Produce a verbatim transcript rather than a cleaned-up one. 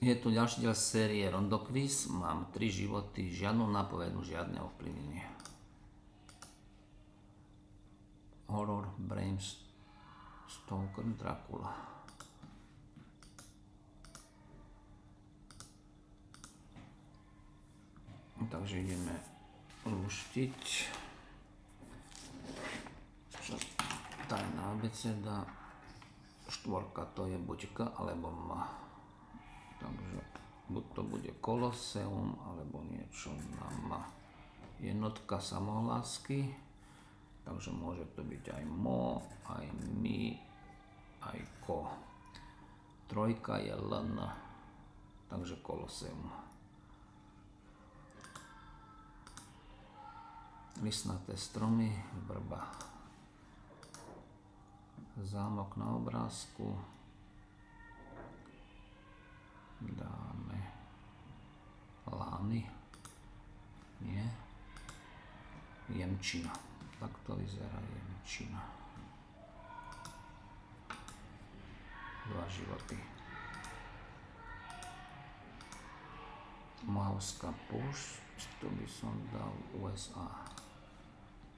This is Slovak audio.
Je tu ďalší diel série Rondo Quiz. Mám tri životy, žiadnu nápovednú, žiadne ovplyvnenie. Horror, Bram Stoker, Dracula. Takže ideme luštiť. Tajná abeceda. Štvorka to je buď K alebo M. Takže buď to bude Koloseum alebo niečo na M. Jednotka samohlásky. Takže môže to byť aj mo, aj mi, aj ko. Trojka je L N. Takže Koloseum. Listnaté stromy, vrba. Zámok na obrázku. Dáme lány. Nie. Jemčina. Tak to vyzerá jemčina. Dva životy. Mohavská púšť, to by som dal U S A.